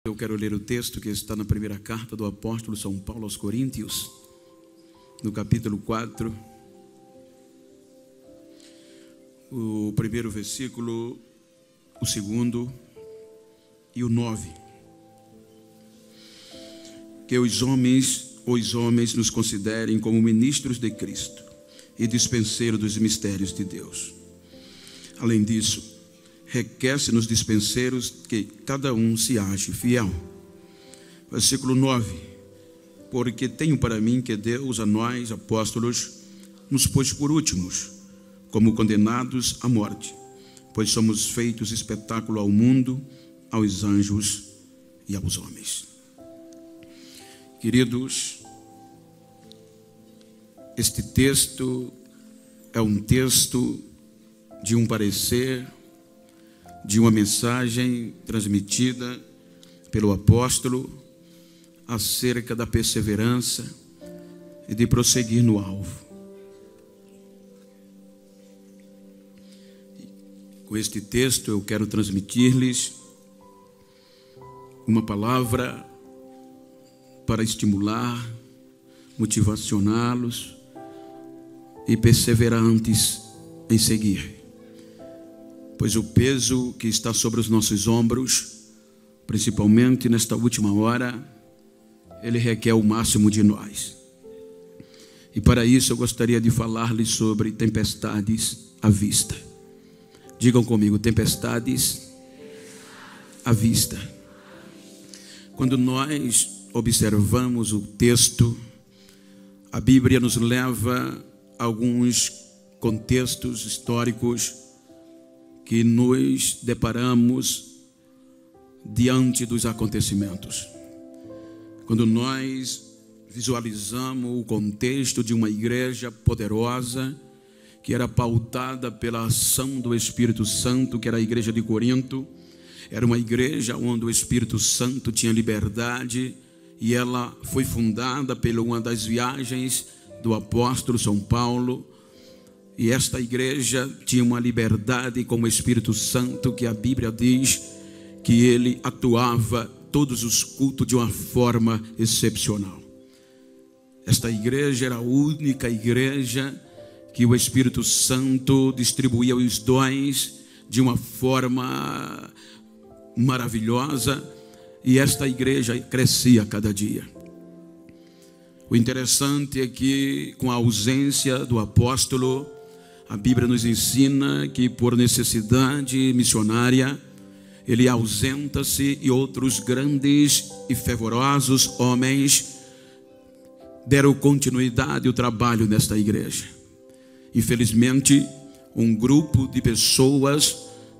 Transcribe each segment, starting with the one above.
Eu quero ler o texto que está na primeira carta do apóstolo São Paulo aos Coríntios, no capítulo 4, o primeiro versículo, o segundo e o 9. Que os homens nos considerem como ministros de Cristo e dispenseiros dos mistérios de Deus. Além disso, requer-se nos dispenseiros que cada um se ache fiel. Versículo 9. Porque tenho para mim que Deus a nós, apóstolos, nos pôs por últimos, como condenados à morte, pois somos feitos espetáculo ao mundo, aos anjos e aos homens. Queridos, este texto é um texto de um parecer, de uma mensagem transmitida pelo apóstolo acerca da perseverança e de prosseguir no alvo. Com este texto eu quero transmitir-lhes uma palavra para estimular, motivacioná-los e perseverantes em seguir. Pois o peso que está sobre os nossos ombros, principalmente nesta última hora, ele requer o máximo de nós. E para isso eu gostaria de falar-lhes sobre tempestades à vista. Digam comigo, tempestades à vista. Quando nós observamos o texto, a Bíblia nos leva a alguns contextos históricos que nos deparamos diante dos acontecimentos. Quando nós visualizamos o contexto de uma igreja poderosa, que era pautada pela ação do Espírito Santo, que era a igreja de Corinto, era uma igreja onde o Espírito Santo tinha liberdade, e ela foi fundada pela uma das viagens do apóstolo São Paulo. E esta igreja tinha uma liberdade com o Espírito Santo, que a Bíblia diz que ele atuava todos os cultos de uma forma excepcional. Esta igreja era a única igreja que o Espírito Santo distribuía os dons de uma forma maravilhosa, e esta igreja crescia a cada dia. O interessante é que, com a ausência do apóstolo, a Bíblia nos ensina que por necessidade missionária, ele ausenta-se e outros grandes e fervorosos homens deram continuidade ao trabalho nesta igreja. Infelizmente, um grupo de pessoas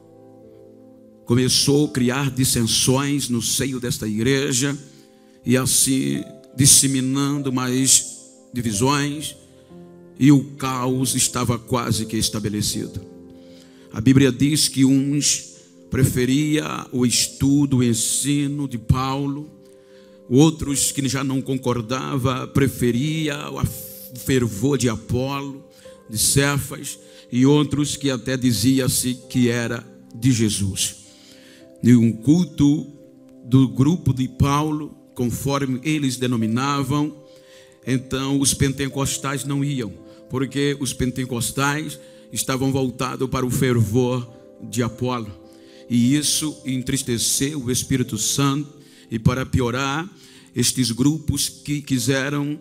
começou a criar dissensões no seio desta igreja e assim disseminando mais divisões, e o caos estava quase que estabelecido. A Bíblia diz que uns preferia o estudo, o ensino de Paulo, outros que já não concordava preferia o fervor de Apolo, de Cefas, e outros que até dizia-se que era de Jesus. E um culto do grupo de Paulo, conforme eles denominavam, então os pentecostais não iam, porque os pentecostais estavam voltados para o fervor de Apolo, e isso entristeceu o Espírito Santo. E para piorar, estes grupos que quiseram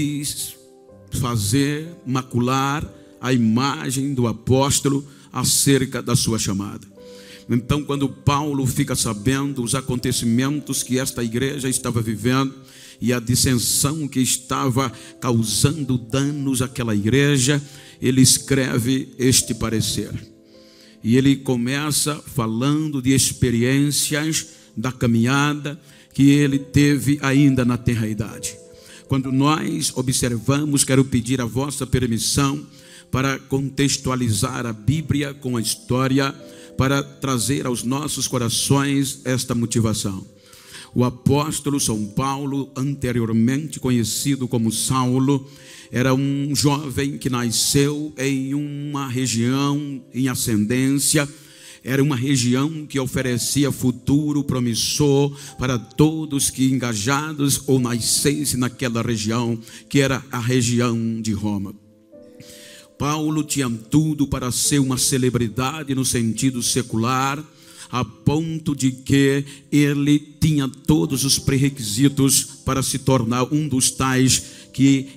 desfazer, macular a imagem do apóstolo acerca da sua chamada. Então, quando Paulo fica sabendo os acontecimentos que esta igreja estava vivendo e a dissensão que estava causando danos àquela igreja, ele escreve este parecer. E ele começa falando de experiências da caminhada que ele teve ainda na tenra-idade. Quando nós observamos, quero pedir a vossa permissão para contextualizar a Bíblia com a história, para trazer aos nossos corações esta motivação. O apóstolo São Paulo, anteriormente conhecido como Saulo, era um jovem que nasceu em uma região em ascendência, Era uma região que oferecia futuro promissor para todos que engajados ou nascessem naquela região, que era a região de Roma. Paulo tinha tudo para ser uma celebridade no sentido secular, a ponto de que ele tinha todos os pré-requisitos para se tornar um dos tais que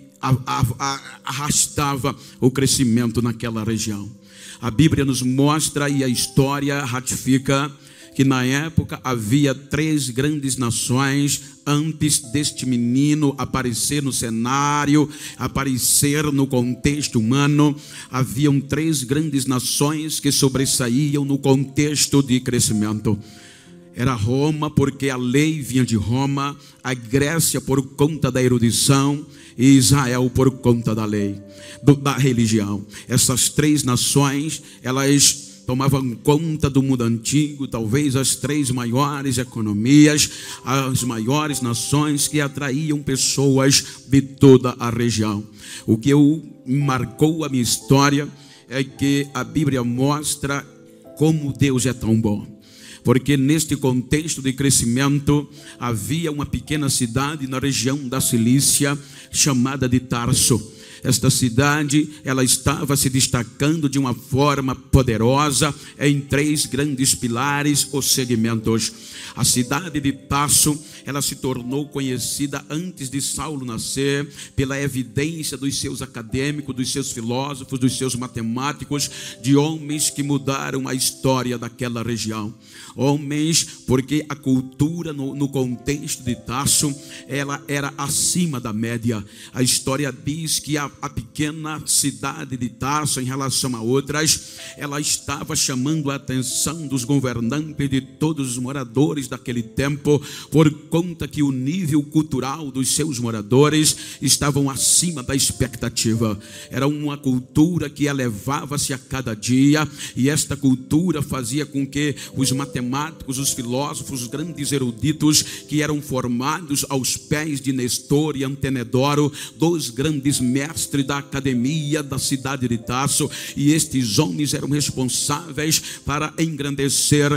arrastava o crescimento naquela região. A Bíblia nos mostra e a história ratifica que na época havia 3 grandes nações antes deste menino aparecer no cenário, aparecer no contexto humano. Haviam 3 grandes nações que sobressaíam no contexto de crescimento. Era Roma, porque a lei vinha de Roma, a Grécia por conta da erudição e Israel por conta da lei, da religião. Essas 3 nações, elas tomavam conta do mundo antigo, talvez as 3 maiores economias, as maiores nações que atraíam pessoas de toda a região. O que marcou a minha história é que a Bíblia mostra como Deus é tão bom. Porque neste contexto de crescimento havia uma pequena cidade na região da Cilícia chamada de Tarso. Esta cidade, ela estava se destacando de uma forma poderosa em 3 grandes pilares ou segmentos. A cidade de Tarso, ela se tornou conhecida antes de Saulo nascer pela evidência dos seus acadêmicos, dos seus filósofos, dos seus matemáticos, de homens que mudaram a história daquela região. Homens, porque a cultura no contexto de Tarso, ela era acima da média. A história diz que a pequena cidade de Tarso, em relação a outras, ela estava chamando a atenção dos governantes, de todos os moradores daquele tempo, por conta que o nível cultural dos seus moradores estavam acima da expectativa. Era uma cultura que elevava-se a cada dia, e esta cultura fazia com que os matemáticos, os filósofos, os grandes eruditos que eram formados aos pés de Nestor e Antenedoro, 2 grandes mestres da academia da cidade de Tarso, e estes homens eram responsáveis para engrandecer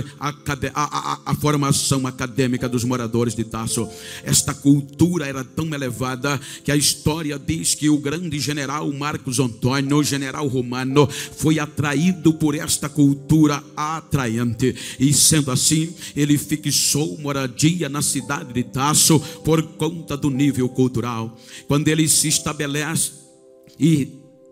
a formação acadêmica dos moradores de Tarso. Esta cultura era tão elevada que a história diz que o grande general Marcos Antônio, general romano, foi atraído por esta cultura atraente, e sendo assim, ele fixou moradia na cidade de Tarso por conta do nível cultural. Quando ele se estabelece e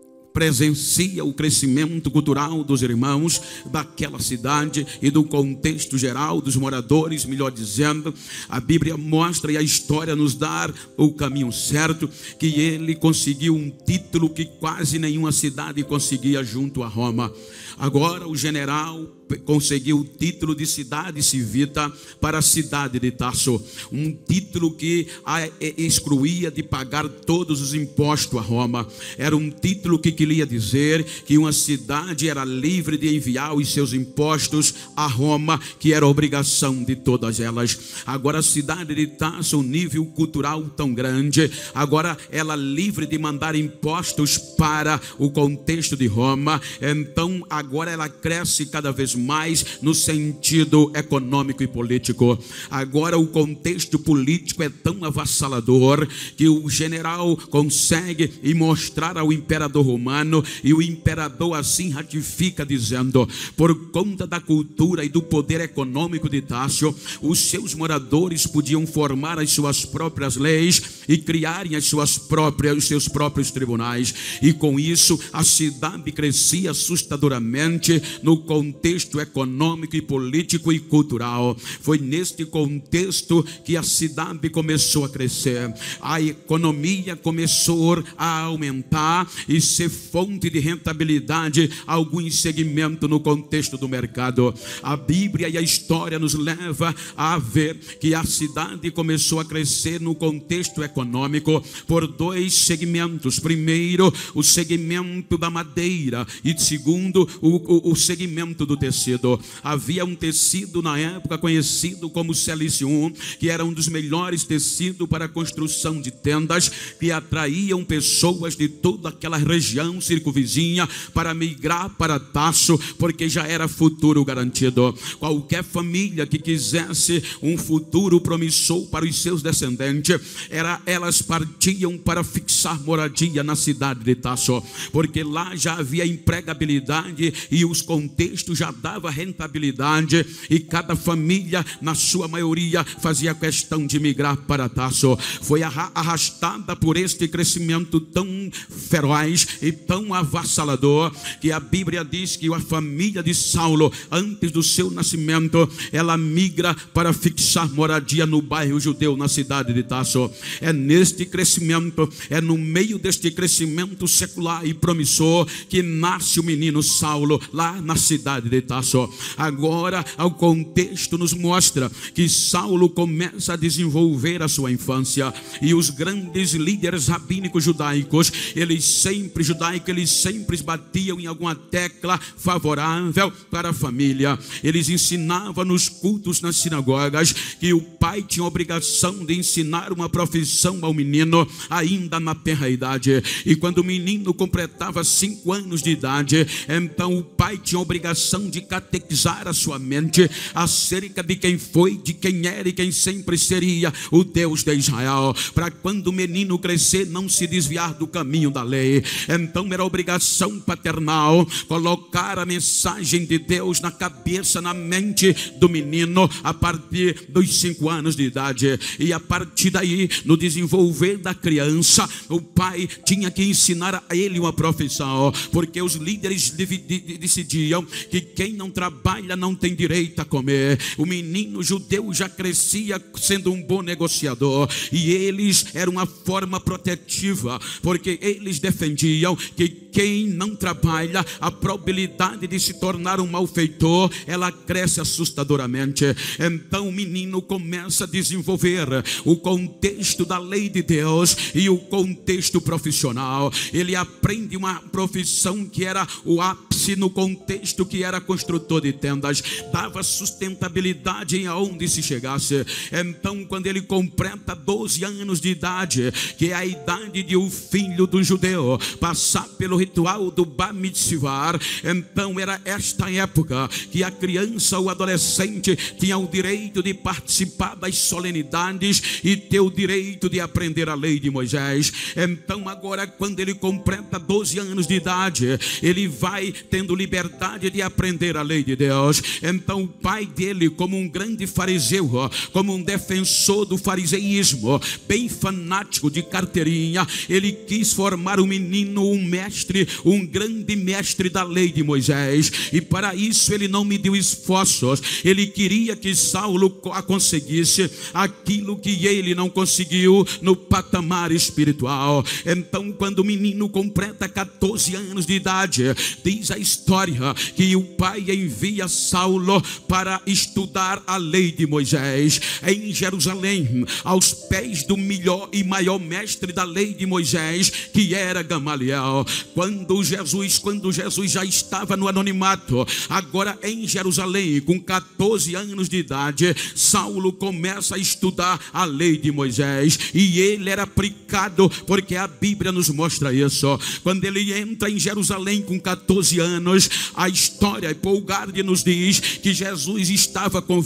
presencia o crescimento cultural dos irmãos daquela cidade e do contexto geral dos moradores, melhor dizendo, a Bíblia mostra e a história nos dá o caminho certo, que ele conseguiu um título que quase nenhuma cidade conseguia junto a Roma. Agora o general conseguiu o título de cidade civita para a cidade de Tarso, um título que a excluía de pagar todos os impostos a Roma. Era um título que queria dizer que uma cidade era livre de enviar os seus impostos a Roma, que era obrigação de todas elas. Agora a cidade de Tarso, um nível cultural tão grande, agora ela livre de mandar impostos para o contexto de Roma. Então agora ela cresce cada vez mais no sentido econômico e político. Agora o contexto político é tão avassalador que o general consegue mostrar ao imperador romano, e o imperador assim ratifica, dizendo: por conta da cultura e do poder econômico de Tarso, os seus moradores podiam formar as suas próprias leis e criarem os seus próprios tribunais, e com isso a cidade crescia assustadoramente no contexto econômico e político e cultural. Foi neste contexto que a cidade começou a crescer, a economia começou a aumentar e ser fonte de rentabilidade a alguns segmentos no contexto do mercado. A Bíblia e a história nos leva a ver que a cidade começou a crescer no contexto econômico por 2 segmentos. Primeiro, o segmento da madeira, e segundo, o segmento do tecido. Havia um tecido na época conhecido como Celicium, que era um dos melhores tecidos para a construção de tendas, que atraíam pessoas de toda aquela região circunvizinha para migrar para Tarso, porque já era futuro garantido. Qualquer família que quisesse um futuro promissor para os seus descendentes, elas partiam para fixar moradia na cidade de Tarso, porque lá já havia empregabilidade e os contextos já davam rentabilidade, e cada família, na sua maioria, fazia questão de migrar para Tarso. Foi arrastada por este crescimento tão feroz e tão avassalador, que a Bíblia diz que a família de Saulo, antes do seu nascimento, ela migra para fixar moradia no bairro judeu, na cidade de Tarso. É neste crescimento, é no meio deste crescimento secular e promissor, que nasce o menino Saulo, lá na cidade de Tarso. Agora, o contexto nos mostra que Saulo começa a desenvolver a sua infância, e os grandes líderes rabínicos judaicos, eles sempre batiam em alguma tecla favorável para a família. Eles ensinavam nos cultos nas sinagogas que o pai tinha a obrigação de ensinar uma profissão ao menino ainda na tenra idade, e quando o menino completava 5 anos de idade, então o pai tinha a obrigação de catequizar a sua mente acerca de quem foi, de quem era e quem sempre seria o Deus de Israel, para quando o menino crescer não se desviar do caminho da lei. Então era obrigação paternal colocar a mensagem de Deus na cabeça, na mente do menino a partir dos 5 anos de idade, e a partir daí, no desenvolver da criança, o pai tinha que ensinar a ele uma profissão, porque os líderes decidiam que quem não trabalha não tem direito a comer. O menino judeu já crescia sendo um bom negociador, e eles eram uma forma protetiva, porque eles defendiam que quem não trabalha, a probabilidade de se tornar um malfeitor, ela cresce assustadoramente. Então o menino começa a desenvolver o contexto da lei de Deus e o contexto profissional. Ele aprende uma profissão que era o ápice no contexto, que era construtor de tendas, dava sustentabilidade em aonde se chegasse. Então, quando ele completa 12 anos de idade, que é a idade de o filho do judeu passar pelo ritual do Bar Mitzvah, então era esta época que a criança ou adolescente tinha o direito de participar das solenidades e ter o direito de aprender a lei de Moisés. Então agora, quando ele completa 12 anos de idade, ele vai tendo liberdade de aprender a lei de Deus. Então o pai dele, como um grande fariseu, como um defensor do fariseísmo, bem fanático de carteirinha, ele quis formar o menino um mestre, um grande mestre da lei de Moisés, e para isso ele não mediu esforços. Ele queria que Saulo conseguisse aquilo que ele não conseguiu no patamar espiritual. Então, quando o menino completa 14 anos de idade, diz a história que o pai envia Saulo para estudar a lei de Moisés em Jerusalém, aos pés do melhor e maior mestre da lei de Moisés, que era Gamaliel. Quando Jesus já estava no anonimato, agora em Jerusalém, com 14 anos de idade, Saulo começa a estudar a lei de Moisés, e ele era aplicado, porque a Bíblia nos mostra isso. Quando ele entra em Jerusalém com 14 anos, a história, Paul Gardner nos diz que Jesus estava com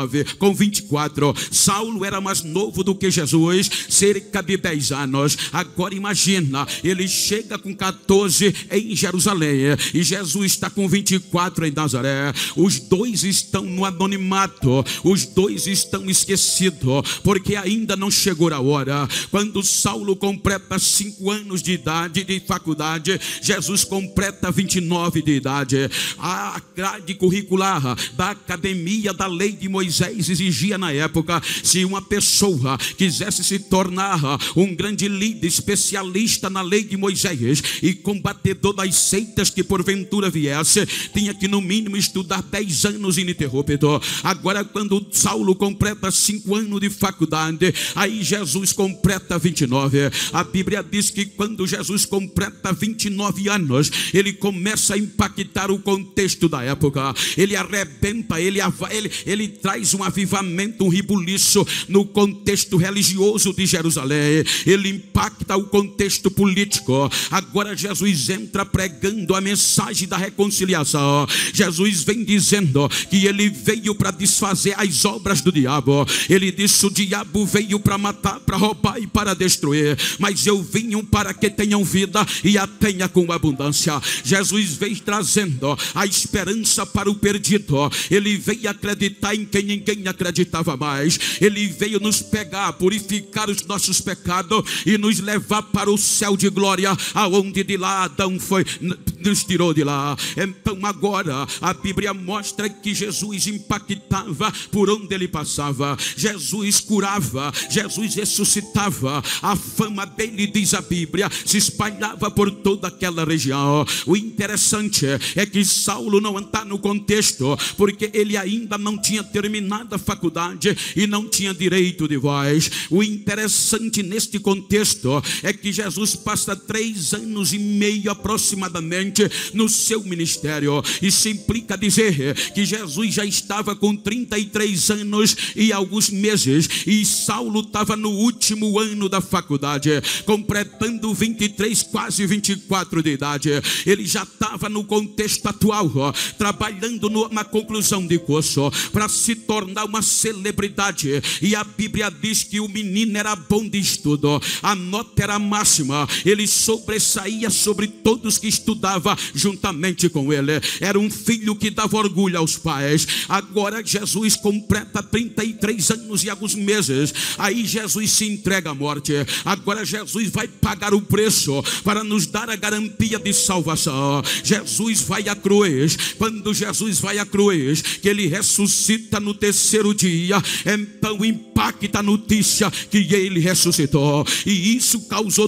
24. Saulo era mais novo do que Jesus, cerca de 10 anos. Agora imagina, ele chega com 14 em Jerusalém, e Jesus está com 24 em Nazaré. Os dois estão no anonimato, os dois estão esquecidos, porque ainda não chegou a hora. Quando Saulo completa 5 anos de idade de faculdade, Jesus completa 29 de idade. A grade curricular da academia da lei de Moisés exigia na época, se uma pessoa quisesse se tornar um grande líder, especialista na lei de Moisés e combatedor das seitas que porventura viesse, tinha que no mínimo estudar 10 anos ininterrupto. Agora, quando Saulo completa 5 anos de faculdade, aí Jesus completa 29. A Bíblia diz que quando Jesus completa 29 anos, ele começa a impactar o contexto da época. Ele arrebenta, ele traz um avivamento, um rebuliço no contexto religioso de Jerusalém. Ele impacta o contexto político. Agora Jesus entra pregando a mensagem da reconciliação. Jesus vem dizendo que ele veio para desfazer as obras do diabo. Ele disse: o diabo veio para matar, para roubar e para destruir, mas eu vim para que tenham vida e a tenha com abundância. Jesus veio trazendo a esperança para o perdido. Ele veio acreditar em quem ninguém acreditava mais. Ele veio nos pegar, purificar os nossos pecados e nos levar para o céu de glória, aonde de lá Adão nos tirou de lá. Então agora a Bíblia mostra que Jesus impactava por onde ele passava. Jesus curava, Jesus ressuscitava. A fama dele, diz a Bíblia, se espalhava por toda aquela região. O interessante é que Saulo não está no contexto, porque ele ainda não tinha terminado a faculdade e não tinha direito de voz. O interessante neste contexto é que Jesus passa 3 anos e meio aproximadamente no seu ministério. Isso implica dizer que Jesus já estava com 33 anos e alguns meses, e Saulo estava no último ano da faculdade, completando 23, quase 24 de idade. Ele já estava no contexto atual, trabalhando na conclusão de curso para se tornar uma celebridade. E a Bíblia diz que o menino era bom de estudo, a nota era máxima, ele sobressaía sobre todos que estudavam juntamente com ele. Era um filho que dava orgulho aos pais. Agora Jesus completa 33 anos e alguns meses. Aí Jesus se entrega à morte. Agora Jesus vai pagar o preço para nos dar a garantia de salvação. Jesus vai à cruz. Quando Jesus vai à cruz, que ele ressuscita no 3º dia, então impacta a notícia que ele ressuscitou. E isso causou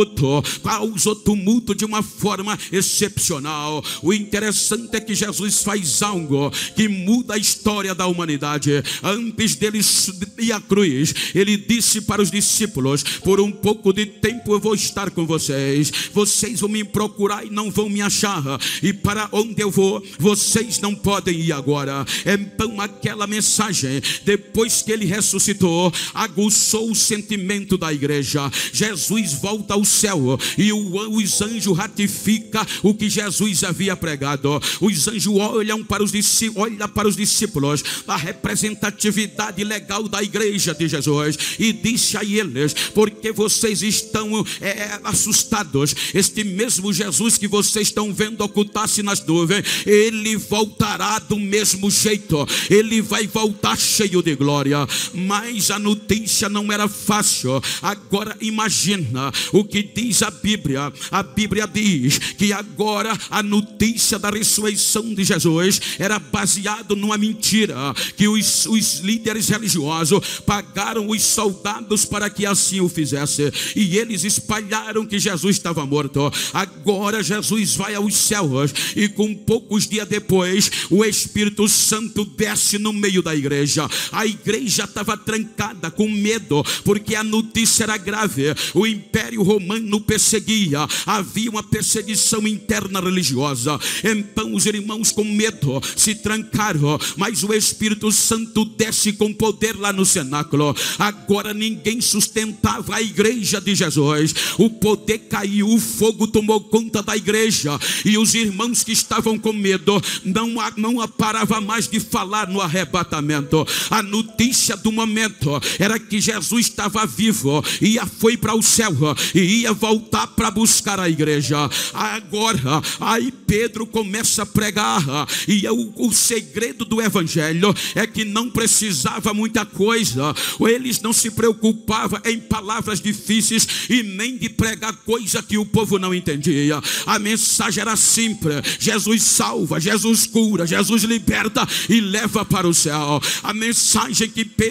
tumulto de uma forma excepcional. O interessante é que Jesus faz algo que muda a história da humanidade. Antes dele ir à cruz, ele disse para os discípulos: por um pouco de tempo eu vou estar com vocês. Vocês vão me procurar e não vão me achar, e para onde eu vou, vocês não podem ir agora. Então aquela mensagem, depois que ele ressuscitou, aguçou o sentimento da igreja. Jesus volta ao céu e os anjos ratificam o que Jesus havia pregado. Os anjos olham para os discípulos, a representatividade legal da igreja de Jesus, e disse a eles: porque vocês estão assustados? Este mesmo Jesus que vocês estão vendo ocultar-se nas nuvens, ele voltará do mesmo jeito. Ele vai voltar cheio de glória. Mas a notícia não era fácil. Agora imagina o que diz a Bíblia. A Bíblia diz que agora a notícia da ressurreição de Jesus era baseado numa mentira, que os líderes religiosos pagaram os soldados para que assim o fizesse, e eles espalharam que Jesus estava morto. Agora Jesus vai aos céus, e com poucos dias depois o Espírito Santo desce no meio da igreja. A igreja estava trancada com medo, porque a notícia era grave. O Império Romano perseguia, havia uma perseguição interna religiosa. Então os irmãos, com medo, se trancaram, mas o Espírito Santo desce com poder lá no cenáculo. Agora ninguém sustentava a igreja de Jesus. O poder caiu, o fogo tomou conta da igreja, e os irmãos que estavam com medo não parava mais de falar no arrebatamento. A notícia do momento era que Jesus estava vivo, foi para o céu e ia voltar para buscar a igreja. Agora, aí Pedro começa a pregar, e o segredo do evangelho é que não precisava muita coisa. Eles não se preocupavam em palavras difíceis e nem de pregar coisa que o povo não entendia. A mensagem era simples: Jesus salva, Jesus cura, Jesus liberta e leva para o céu. A mensagem que Pedro pregou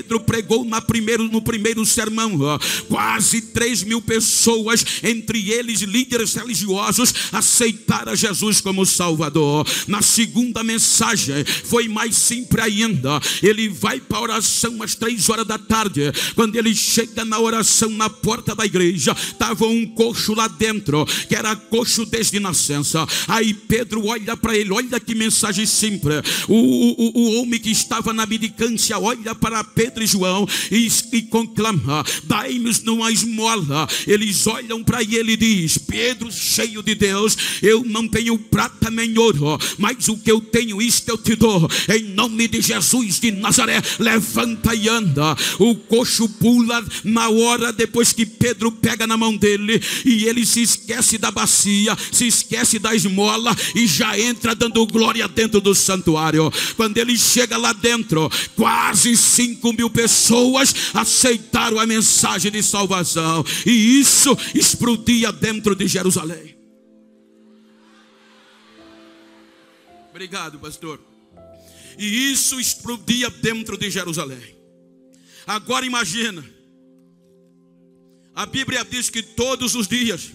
pregou no primeiro sermão, quase 3.000 pessoas, entre eles líderes religiosos, aceitaram Jesus como Salvador. Na segunda mensagem foi mais simples ainda. Ele vai para a oração às 3 horas da tarde. Quando ele chega na oração, na porta da igreja estava um coxo lá dentro, que era coxo desde nascença. Aí Pedro olha para ele, olha que mensagem simples. O homem que estava na mendicância olha para Pedro e João e conclama: dai-nos uma esmola. Eles olham para ele e diz: Pedro, cheio de Deus, eu não tenho prata nem ouro, mas o que eu tenho, isto eu te dou. Em nome de Jesus de Nazaré, levanta e anda. O coxo pula na hora, depois que Pedro pega na mão dele, e ele se esquece da bacia, se esquece da esmola e já entra dando glória dentro do santuário. Quando ele chega lá dentro, quase 5.000 pessoas aceitaram a mensagem de salvação, e isso explodia dentro de Jerusalém. Obrigado, pastor. E isso explodia dentro de Jerusalém. Agora imagina, a Bíblia diz que todos os dias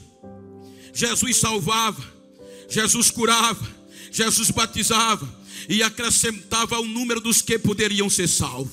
Jesus salvava, Jesus curava, Jesus batizava e acrescentava o número dos que poderiam ser salvos.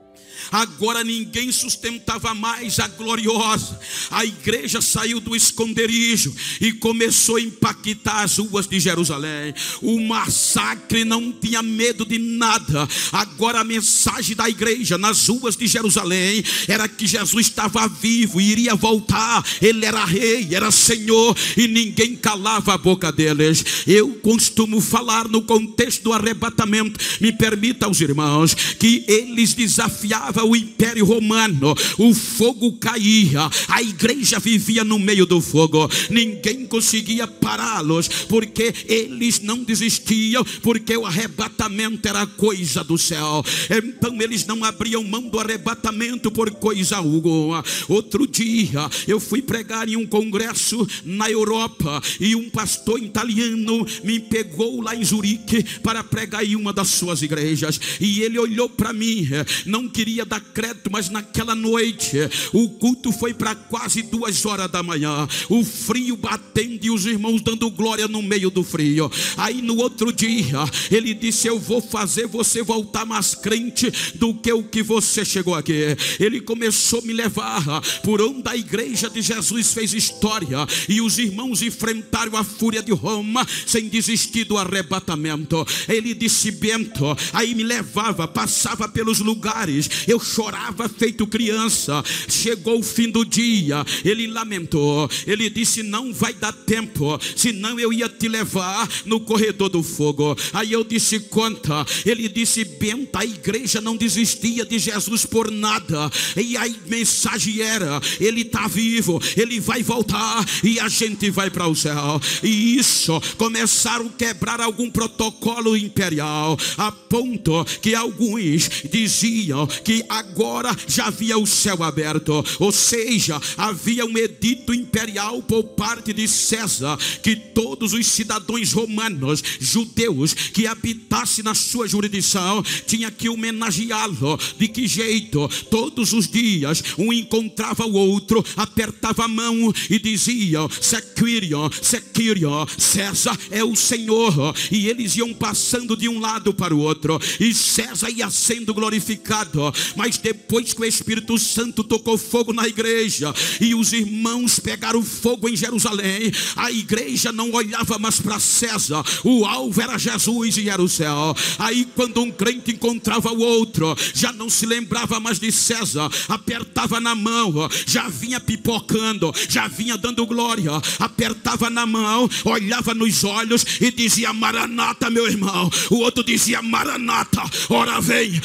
Agora ninguém sustentava mais a gloriosa. A igreja saiu do esconderijo e começou a impactar as ruas de Jerusalém. O massacre não tinha medo de nada. Agora a mensagem da igreja nas ruas de Jerusalém era que Jesus estava vivo e iria voltar. Ele era rei, era senhor, e ninguém calava a boca deles. Eu costumo falar no contexto do arrebatamento, me permita aos irmãos, que eles desafiavam o Império Romano. O fogo caía, a igreja vivia no meio do fogo. Ninguém conseguia pará-los, porque eles não desistiam, porque o arrebatamento era coisa do céu. Então eles não abriam mão do arrebatamento por coisa alguma. Outro dia eu fui pregar em um congresso na Europa, e um pastor italiano me pegou lá em Zurique para pregar em uma das suas igrejas, e ele olhou para mim, não queria dar crédito, mas naquela noite o culto foi para quase 2 horas da manhã, o frio batendo e os irmãos dando glória no meio do frio. Aí no outro dia ele disse: eu vou fazer você voltar mais crente do que o que você chegou aqui. Ele começou a me levar por onde a igreja de Jesus fez história, e os irmãos enfrentaram a fúria de Roma sem desistir do arrebatamento. Ele disse: Bento, aí me levava, passava pelos lugares, eu chorava feito criança. Chegou o fim do dia, ele lamentou, ele disse: não vai dar tempo, senão eu ia te levar no corredor do fogo. Aí eu disse: conta. Ele disse: Bento, a igreja não desistia de Jesus por nada, e a mensagem era: ele está vivo, ele vai voltar e a gente vai para o céu. E isso começaram a quebrar algum protocolo imperial, a ponto que alguns diziam que agora já havia o céu aberto, ou seja, havia um edito imperial por parte de César, que todos os cidadãos romanos, judeus, que habitassem na sua jurisdição, tinha que homenageá-lo. De que jeito? Todos os dias um encontrava o outro, apertava a mão e dizia: Sequirio, Sequirio, César é o Senhor. E eles iam passando de um lado para o outro, e César ia sendo glorificado. Mas depois que o Espírito Santo tocou fogo na igreja e os irmãos pegaram fogo em Jerusalém, a igreja não olhava mais para César, o alvo era Jesus e era o céu. Aí quando um crente encontrava o outro, já não se lembrava mais de César, apertava na mão, já vinha pipocando, já vinha dando glória, apertava na mão, olhava nos olhos e dizia: Maranata, meu irmão. O outro dizia: Maranata, ora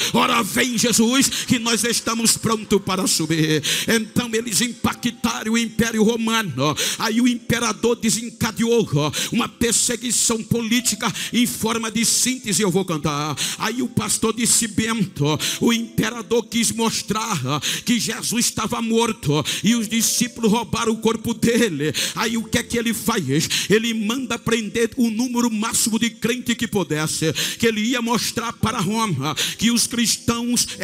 vem Jesus, que nós estamos prontos para subir. Então eles impactaram o Império Romano. Aí o imperador desencadeou uma perseguição política em forma de síntese. Eu vou cantar. Aí o pastor disse: Bento, o imperador quis mostrar que Jesus estava morto e os discípulos roubaram o corpo dele. Aí o que é que ele faz? Ele manda prender o número máximo de crente que pudesse, que ele ia mostrar para Roma que os cristãos eram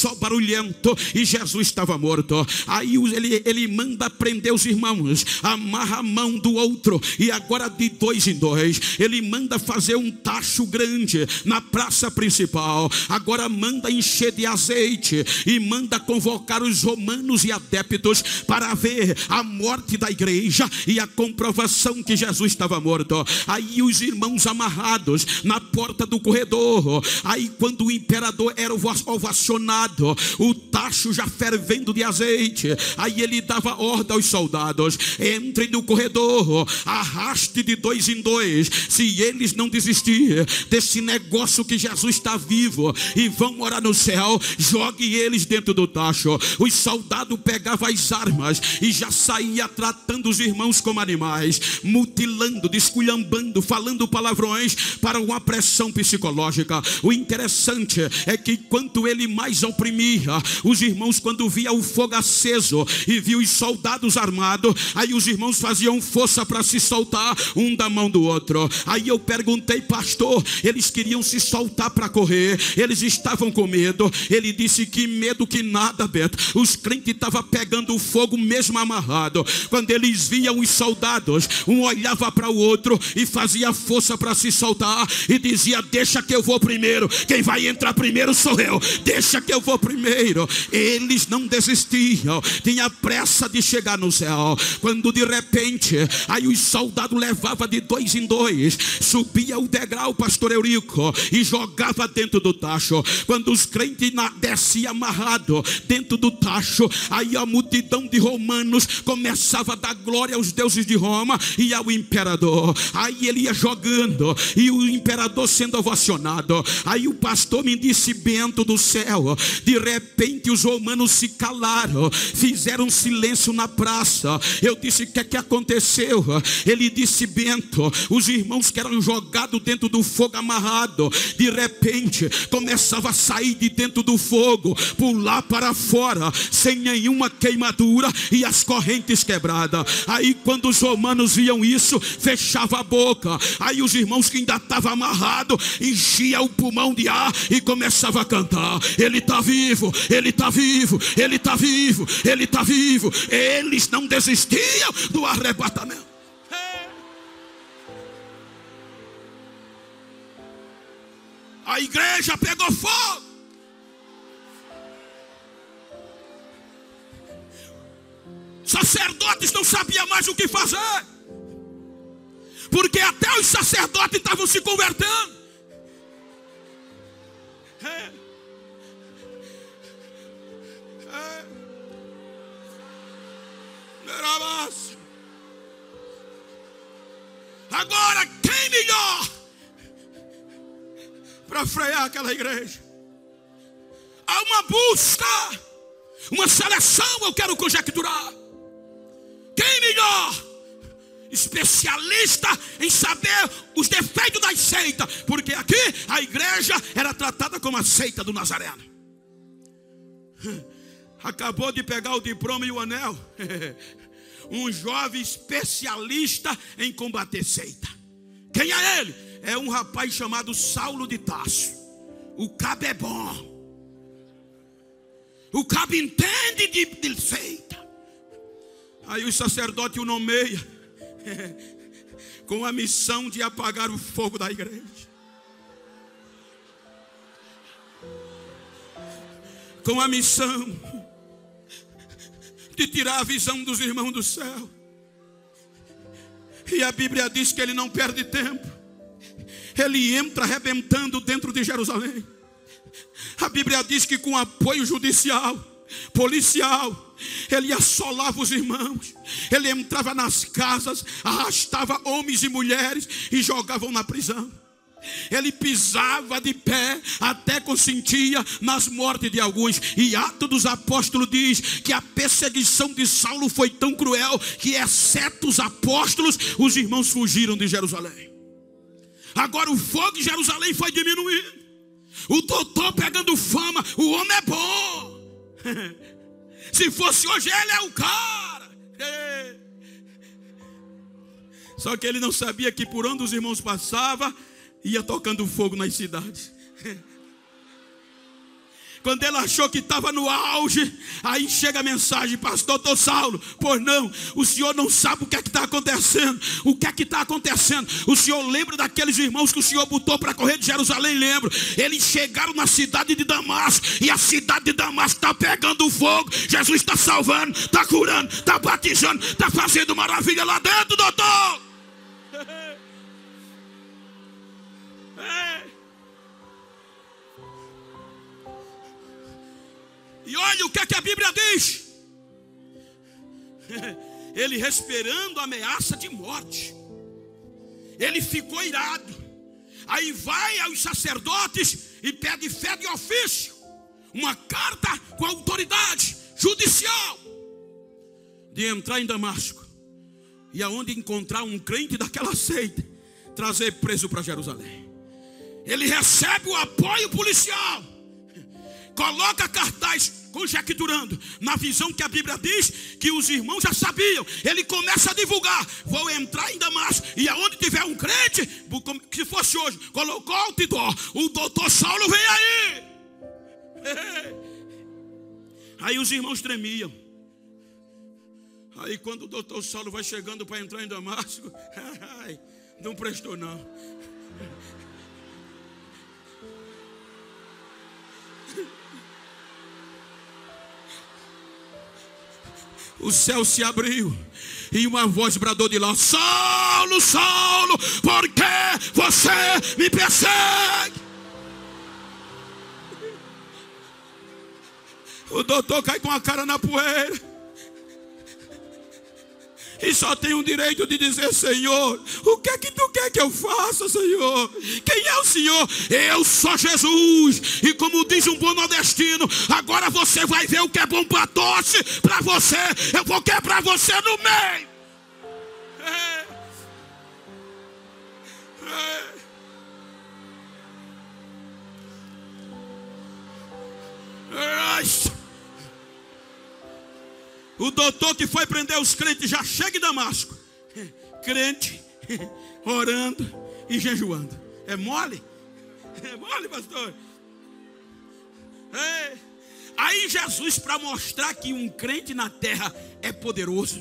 só barulhento, e Jesus estava morto. Aí ele manda prender os irmãos, amarra a mão do outro, e agora de 2 em 2, ele manda fazer um tacho grande na praça principal. Agora manda encher de azeite e manda convocar os romanos e adeptos para ver a morte da igreja e a comprovação que Jesus estava morto. Aí os irmãos amarrados na porta do corredor. Aí quando o imperador era ovacionado, o tacho já fervendo de azeite, aí ele dava ordem aos soldados: entrem no corredor, arraste de 2 em 2. Se eles não desistirem desse negócio que Jesus está vivo e vão morar no céu, jogue eles dentro do tacho. Os soldados pegavam as armas e já saía tratando os irmãos como animais, mutilando, desculhambando, falando palavrões para uma pressão psicológica. O interessante é que quanto ele mais oprimia os irmãos, quando via o fogo aceso e via os soldados armados, aí os irmãos faziam força para se soltar um da mão do outro. Aí eu perguntei: pastor, eles queriam se soltar para correr, eles estavam com medo. Ele disse: que medo que nada, Beto, os crentes estavam pegando fogo mesmo amarrado. Quando eles viam os soldados, um olhava para o outro e fazia força para se soltar e dizia: deixa que eu vou primeiro, quem vai entrar primeiro sou eu, deixa que eu vou primeiro. Eles não desistiam, tinha pressa de chegar no céu. Quando de repente, aí os soldados levavam de 2 em 2, subia o degrau, pastor Eurico, e jogava dentro do tacho. Quando os crentes desciam amarrado dentro do tacho, aí a multidão de romanos começava a dar glória aos deuses de Roma e ao imperador. Aí ele ia jogando e o imperador sendo ovacionado. Aí o pastor me disse: Bento do céu, de repente os romanos se calaram, fizeram silêncio na praça. Eu disse: o que é que aconteceu? Ele disse: Bento, os irmãos que eram jogados dentro do fogo amarrado, de repente começava a sair de dentro do fogo, pular para fora sem nenhuma queimadura e as correntes quebradas. Aí quando os romanos viam isso, fechava a boca. Aí os irmãos que ainda estavam amarrados enchia o pulmão de ar e começava a cantar: ele está vivo, ele está vivo, ele está vivo, ele está vivo. Eles não desistiam do arrebatamento. A igreja pegou fogo. Sacerdotes não sabiam mais o que fazer, porque até os sacerdotes estavam se convertendo. Agora, quem melhor para frear aquela igreja? Há uma busca, uma seleção, eu quero conjecturar. Quem melhor? Especialista em saber os defeitos das seitas, porque aqui a igreja era tratada como a seita do Nazareno. Acabou de pegar o diploma e o anel. Um jovem especialista em combater seita. Quem é ele? É um rapaz chamado Saulo de Tarso. O cabo é bom, o cabo entende de seita. Aí o sacerdote o nomeia com a missão de apagar o fogo da igreja, com a missão de tirar a visão dos irmãos do céu. E a Bíblia diz que ele não perde tempo, ele entra arrebentando dentro de Jerusalém. A Bíblia diz que com apoio judicial, policial, ele assolava os irmãos. Ele entrava nas casas, arrastava homens e mulheres e jogavam na prisão. Ele pisava de pé até consentia nas mortes de alguns. E Atos dos Apóstolos diz que a perseguição de Saulo foi tão cruel que, exceto os apóstolos, os irmãos fugiram de Jerusalém. Agora o fogo de Jerusalém foi diminuindo. O doutor pegando fama, o homem é bom. Se fosse hoje, ele é o cara. Só que ele não sabia que por onde os irmãos passavam, ia tocando fogo nas cidades. Quando ele achou que estava no auge, aí chega a mensagem: pastor, doutor Saulo, pois não, o senhor não sabe o que é que está acontecendo. O que é que está acontecendo? O senhor lembra daqueles irmãos que o senhor botou para correr de Jerusalém? Lembro. Eles chegaram na cidade de Damasco, e a cidade de Damasco está pegando fogo. Jesus está salvando, está curando, está batizando, está fazendo maravilha lá dentro, doutor. E olha o que é que a Bíblia diz. Ele respirando a ameaça de morte, ele ficou irado. Aí vai aos sacerdotes e pede fé de ofício, uma carta com autoridade judicial, de entrar em Damasco, e aonde encontrar um crente daquela seita, trazer preso para Jerusalém. Ele recebe o apoio policial, coloca cartaz conjecturando, na visão que a Bíblia diz que os irmãos já sabiam. Ele começa a divulgar: vou entrar em Damasco, e aonde tiver um crente, que fosse hoje, colocou outdoor: o doutor Saulo vem aí. Aí os irmãos tremiam. Aí quando o doutor Saulo vai chegando para entrar em Damasco, não prestou não. O céu se abriu e uma voz bradou de lá: Saulo, Saulo, por que você me persegue? O doutor cai com a cara na poeira e só tem o direito de dizer: Senhor, o que é que tu quer que eu faça, Senhor? Quem é o Senhor? Eu sou Jesus. E como diz um bom nordestino, agora você vai ver o que é bom para tosse. Para você, eu vou quebrar você no meio. O doutor que foi prender os crentes já chega em Damasco, crente, orando e jejuando. É mole? É mole, pastor? Aí Jesus, para mostrar que um crente na terra é poderoso,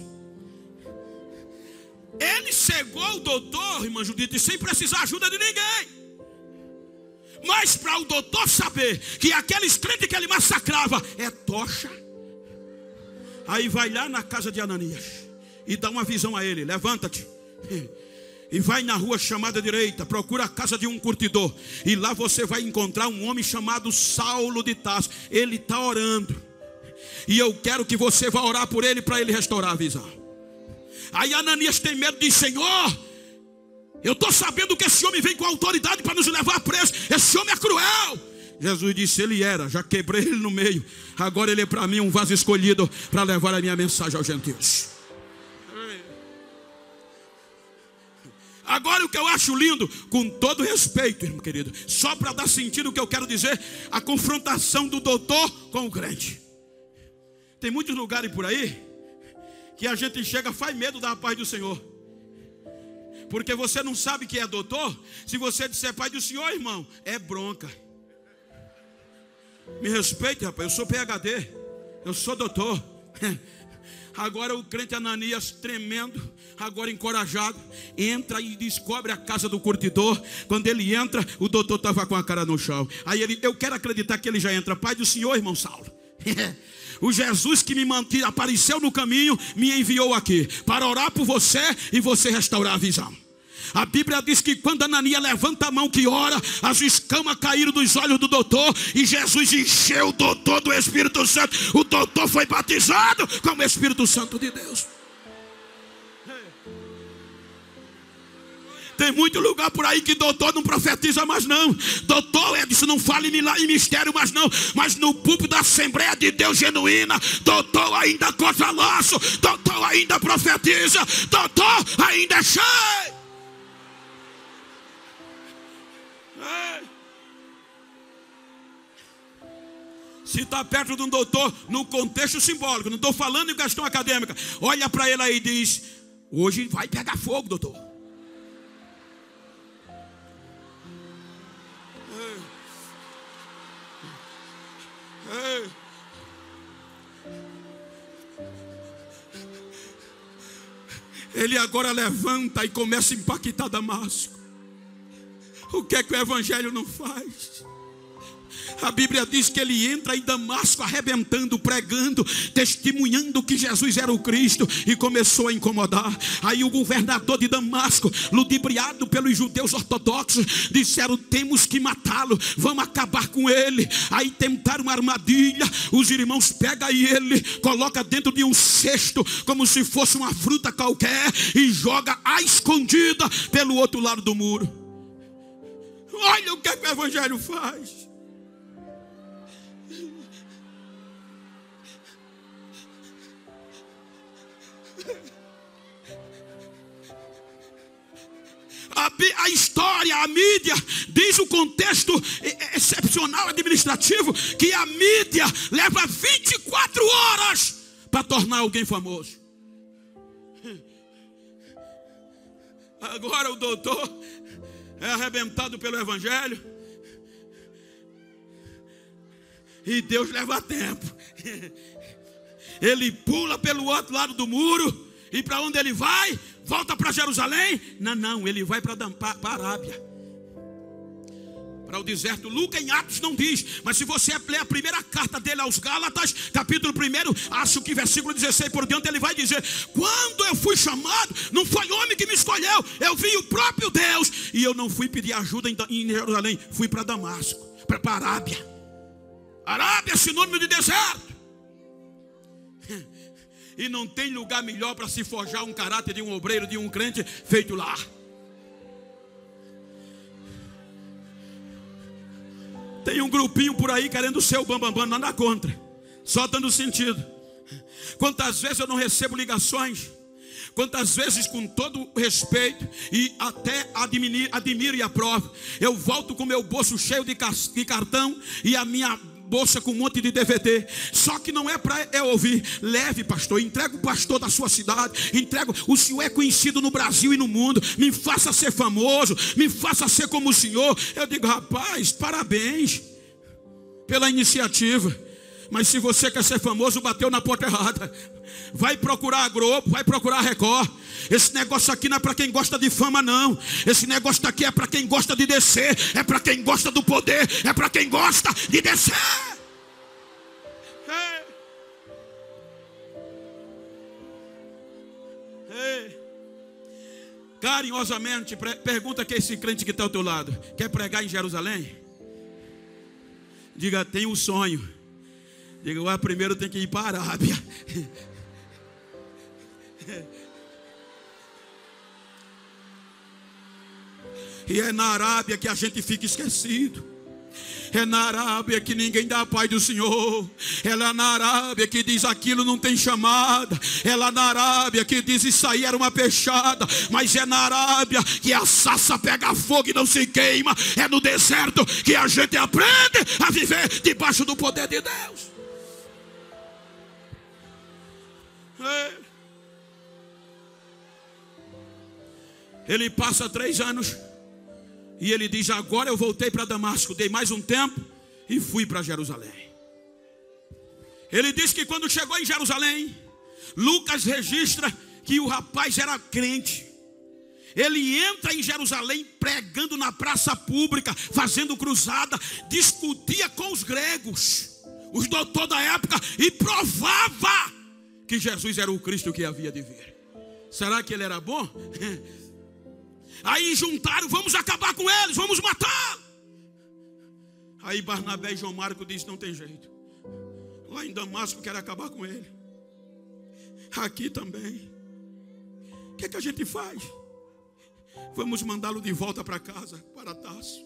ele cegou o doutor, irmã Judite, sem precisar ajuda de ninguém. Mas para o doutor saber que aqueles crentes que ele massacrava é tocha, aí vai lá na casa de Ananias e dá uma visão a ele: levanta-te e vai na rua chamada direita, procura a casa de um curtidor, e lá você vai encontrar um homem chamado Saulo de Tarso. Ele está orando, e eu quero que você vá orar por ele, para ele restaurar a visão. Aí Ananias tem medo, diz: Senhor, eu estou sabendo que esse homem vem com autoridade para nos levar preso. Esse homem é cruel. Jesus disse: ele era, já quebrei ele no meio. Agora ele é para mim um vaso escolhido para levar a minha mensagem aos gentios. Agora o que eu acho lindo, com todo respeito, irmão querido, só para dar sentido o que eu quero dizer, a confrontação do doutor com o crente. Tem muitos lugares por aí que a gente chega, faz medo da paz do Senhor, porque você não sabe que é doutor. Se você disser pai do Senhor, irmão, é bronca. Me respeite, rapaz, eu sou PhD, eu sou doutor. Agora o crente Ananias, tremendo, agora encorajado, entra e descobre a casa do curtidor. Quando ele entra, o doutor estava com a cara no chão. Aí ele: eu quero acreditar que ele já entra. Pai do Senhor, irmão Saulo, o Jesus que apareceu no caminho me enviou aqui para orar por você e você restaurar a visão. A Bíblia diz que quando Ananias levanta a mão que ora, as escamas caíram dos olhos do doutor, e Jesus encheu o doutor do Espírito Santo. O doutor foi batizado com o Espírito Santo de Deus. Tem muito lugar por aí que doutor não profetiza mais não. Doutor disse: não fale em mistério mais não. Mas no púlpito da Assembleia de Deus genuína, doutor ainda corta laço, doutor ainda profetiza, doutor ainda é cheio. Se está perto de um doutor, no contexto simbólico, não estou falando em questão acadêmica, olha para ele aí e diz: hoje vai pegar fogo, doutor. Ei. Ele agora levanta e começa a impactar Damasco. O que é que o evangelho não faz? A Bíblia diz que ele entra em Damasco arrebentando, pregando, testemunhando que Jesus era o Cristo, e começou a incomodar. Aí o governador de Damasco, ludibriado pelos judeus ortodoxos, disseram: temos que matá-lo, vamos acabar com ele. Aí tentaram uma armadilha. Os irmãos pegam ele, coloca dentro de um cesto, como se fosse uma fruta qualquer, e joga à escondida pelo outro lado do muro. Olha o que é que o evangelho faz. A história, a mídia, diz o contexto excepcional administrativo, que a mídia leva 24 horas para tornar alguém famoso. Agora o doutor é arrebentado pelo evangelho, e Deus leva tempo. Ele pula pelo outro lado do muro, e para onde ele vai? Volta para Jerusalém? Não, ele vai para a Arábia, para o deserto. Lucas em Atos não diz, mas se você ler a primeira carta dele aos Gálatas, capítulo 1, acho que versículo 16 por diante, ele vai dizer: quando eu fui chamado, não foi homem que me escolheu, eu vi o próprio Deus, e eu não fui pedir ajuda em Jerusalém, fui para Damasco, para a Arábia. Arábia é sinônimo de deserto. E não tem lugar melhor para se forjar um caráter de um obreiro, de um crente, feito lá. Tem um grupinho por aí querendo ser o bambambam, nada contra, só dando sentido. Quantas vezes eu não recebo ligações, quantas vezes, com todo respeito e até admiro e aprovo, eu volto com meu bolso cheio de cartão e a minha bolsa com um monte de DVD. Só que não é para eu ouvir. Leve, pastor, entrega o pastor da sua cidade, entrega. O senhor é conhecido no Brasil e no mundo, me faça ser famoso, me faça ser como o senhor. Eu digo: rapaz, parabéns pela iniciativa, mas se você quer ser famoso, bateu na porta errada. Vai procurar a Globo, vai procurar a Record. Esse negócio aqui não é para quem gosta de fama, não. Esse negócio aqui é para quem gosta de descer, é para quem gosta do poder, é para quem gosta de descer. Ei. Carinhosamente, pergunta que esse crente que está ao teu lado: quer pregar em Jerusalém? Diga: tem um sonho. Diga: primeiro tem que ir para a Arábia. E é na Arábia que a gente fica esquecido. É na Arábia que ninguém dá a paz do Senhor. É lá na Arábia que diz: aquilo não tem chamada. É lá na Arábia que diz: isso aí era uma peixada. Mas é na Arábia que a sassa pega fogo e não se queima. É no deserto que a gente aprende a viver debaixo do poder de Deus. Ele passa 3 anos e ele diz: agora eu voltei para Damasco, dei mais um tempo e fui para Jerusalém. Ele diz que quando chegou em Jerusalém, Lucas registra que o rapaz era crente. Ele entra em Jerusalém pregando na praça pública, fazendo cruzada, discutia com os gregos, os doutores da época, e provava que Jesus era o Cristo que havia de vir. Será que ele era bom? Aí juntaram: vamos acabar com eles, vamos matá-lo. Aí Barnabé e João Marcos dizem: não tem jeito. Lá em Damasco quer acabar com ele, aqui também. O que é que a gente faz? Vamos mandá-lo de volta para casa, para Tarso.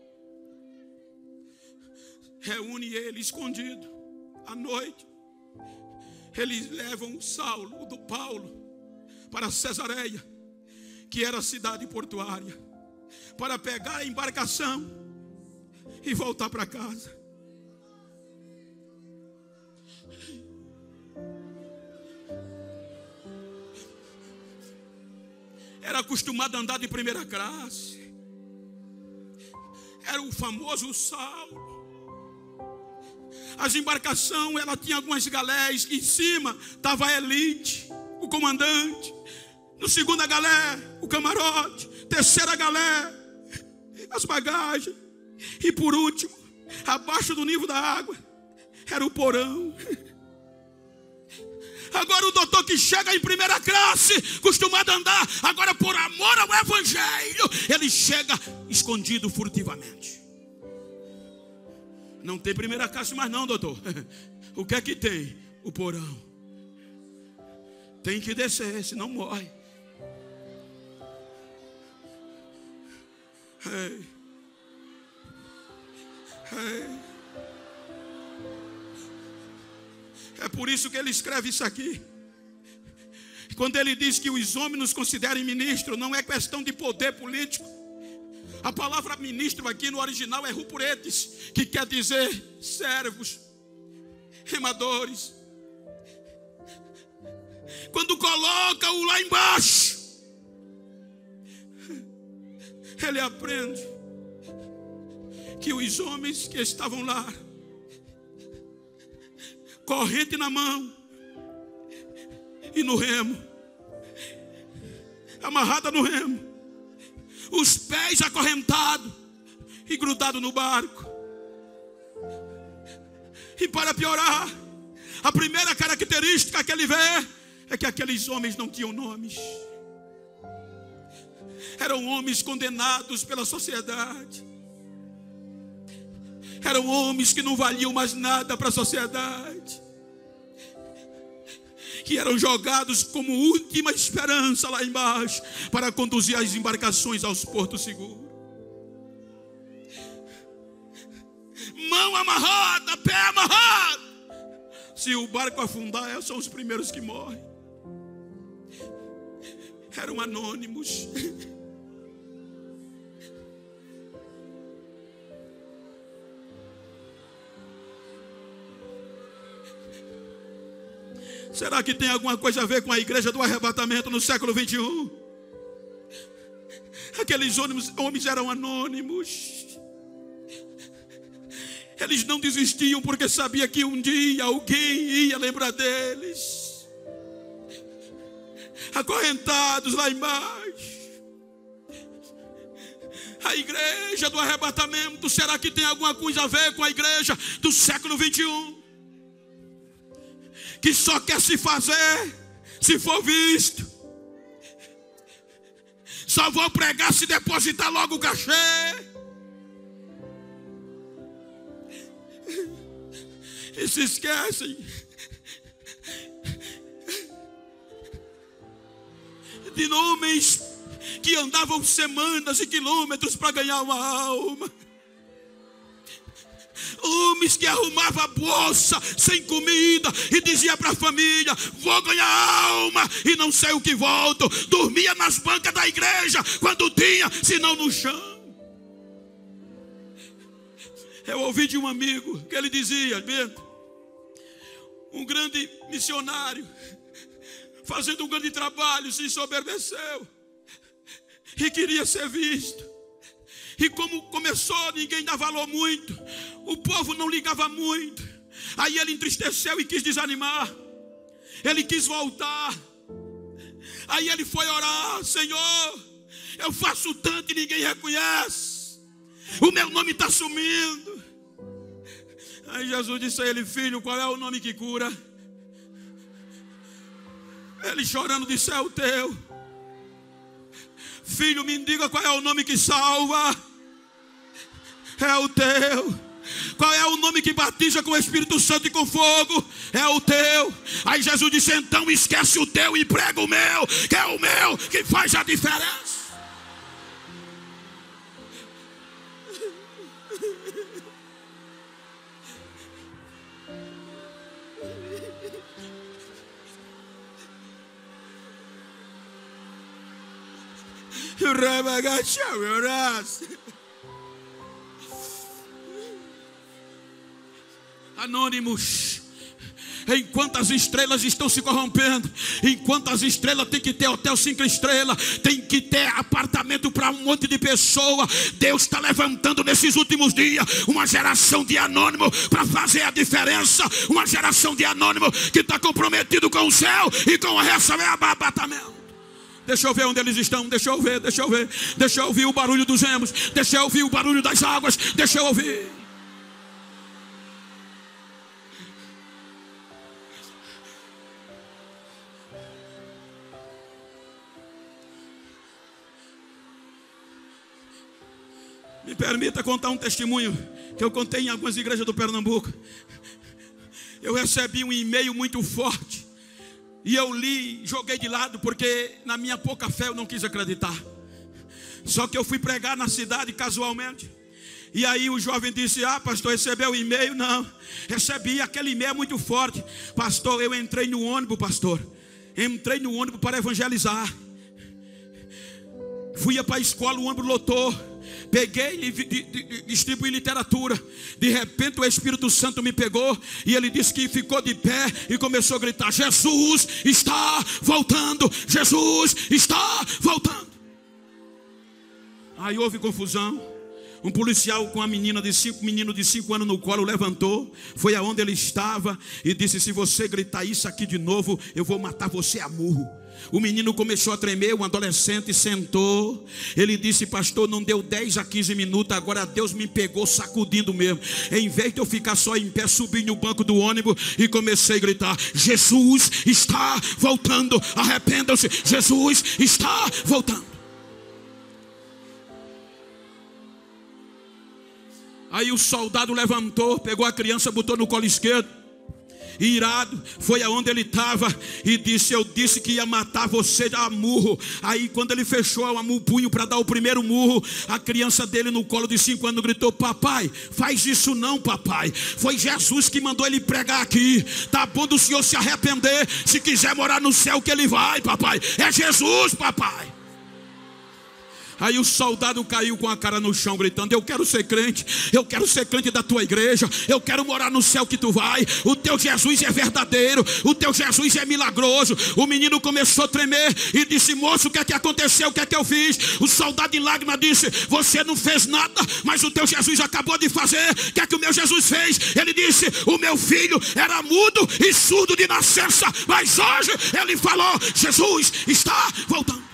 Reúne ele escondido à noite. Eles levam Paulo para Cesareia, que era a cidade portuária, para pegar a embarcação e voltar para casa. Era acostumado a andar de primeira classe. Era o famoso Saulo. As embarcações, ela tinha algumas galés, que em cima estava a elite, o comandante. No segunda galé, o camarote. Terceira galé, as bagagens. E por último, abaixo do nível da água, era o porão. Agora o doutor que chega em primeira classe, acostumado a andar, agora por amor ao evangelho, ele chega escondido furtivamente. Não tem primeira classe mais não, doutor. O que é que tem? O porão. Tem que descer, senão morre. Ei. É por isso que ele escreve isso aqui. Quando ele diz que os homens nos considerem ministros, não é questão de poder político. A palavra ministro aqui no original é rupuretes, que quer dizer servos, remadores. Quando coloca-o lá embaixo, ele aprende que os homens que estavam lá, corrente na mão e no remo, amarrada no remo, os pés acorrentados e grudados no barco. E para piorar, a primeira característica que ele vê é que aqueles homens não tinham nomes. Eram homens condenados pela sociedade. Eram homens que não valiam mais nada para a sociedade, que eram jogados como última esperança lá embaixo, para conduzir as embarcações aos portos seguros. Mão amarrada, pé amarrado. Se o barco afundar, são os primeiros que morrem. Eram anônimos. Será que tem alguma coisa a ver com a igreja do arrebatamento no século 21? Aqueles homens eram anônimos. Eles não desistiam porque sabia que um dia alguém ia lembrar deles. Acorrentados lá embaixo. A igreja do arrebatamento, será que tem alguma coisa a ver com a igreja do século 21? Que só quer se fazer se for visto. Só vou pregar se depositar logo o cachê. E se esquecem de homens que andavam semanas e quilômetros para ganhar uma alma. Homens que arrumavam a bolsa sem comida e dizia para a família: vou ganhar alma e não sei o que volto. Dormia nas bancas da igreja quando tinha, senão no chão. Eu ouvi de um amigo que ele dizia, Bento, um grande missionário, fazendo um grande trabalho, se ensoberbeceu e queria ser visto. E como começou, ninguém dava valor muito, o povo não ligava muito. Aí ele entristeceu e quis desanimar. Ele quis voltar. Aí ele foi orar: Senhor, eu faço tanto e ninguém reconhece. O meu nome está sumindo. Aí Jesus disse a ele: filho, qual é o nome que cura? Ele chorando disse: é o teu. Filho, me diga qual é o nome que salva. É o teu. Qual é o nome que batiza com o Espírito Santo e com fogo? É o teu. Aí Jesus disse: então esquece o teu e prega o meu, que é o meu que faz a diferença. Anônimos. enquanto as estrelas estão se corrompendo, enquanto as estrelas tem que ter hotel 5 estrelas, tem que ter apartamento para um monte de pessoa, Deus está levantando nesses últimos dias uma geração de anônimo para fazer a diferença, uma geração de anônimo que está comprometido com o céu e com o receber arrebatamento. Deixa eu ver onde eles estão, deixa eu ver, deixa eu ouvir o barulho dos remos, deixa eu ouvir o barulho das águas, deixa eu ouvir. Me permita contar um testemunho que eu contei em algumas igrejas do Pernambuco. Eu recebi um e-mail muito forte e eu li, joguei de lado, porque na minha pouca fé eu não quis acreditar. Só que eu fui pregar na cidade casualmente. E aí o jovem disse: pastor, recebeu o e-mail? Não, recebi, aquele e-mail é muito forte. Pastor, eu entrei no ônibus, pastor. Entrei no ônibus para evangelizar. Fui para a escola, o ônibus lotou. Peguei e distribuí literatura. De repente o Espírito Santo me pegou e ele disse que ficou de pé e começou a gritar: Jesus está voltando, Jesus está voltando. Aí houve confusão. Um policial com a menino de 5 anos no colo levantou, foi aonde ele estava e disse: se você gritar isso aqui de novo, eu vou matar você a murro. O menino começou a tremer, um adolescente sentou. Ele disse: pastor, não deu 10 a 15 minutos, agora Deus me pegou sacudindo mesmo. Em vez de eu ficar só em pé, subi no banco do ônibus e comecei a gritar: Jesus está voltando, arrependam-se, Jesus está voltando. Aí o soldado levantou, pegou a criança, botou no colo esquerdo, irado, foi aonde ele estava e disse: eu disse que ia matar você a murro. Aí quando ele fechou o punho para dar o primeiro murro, a criança dele no colo de 5 anos gritou: papai, faz isso não, papai, foi Jesus que mandou ele pregar aqui. Tá bom do senhor se arrepender, se quiser morar no céu que ele vai, papai, é Jesus, papai. Aí o soldado caiu com a cara no chão gritando: eu quero ser crente da tua igreja, eu quero morar no céu que tu vai, o teu Jesus é verdadeiro, o teu Jesus é milagroso. O menino começou a tremer e disse: moço, o que é que aconteceu, o que é que eu fiz? O soldado em lágrimas disse: você não fez nada, mas o teu Jesus acabou de fazer. O que é que o meu Jesus fez? Ele disse: o meu filho era mudo e surdo de nascença, mas hoje ele falou, Jesus está voltando.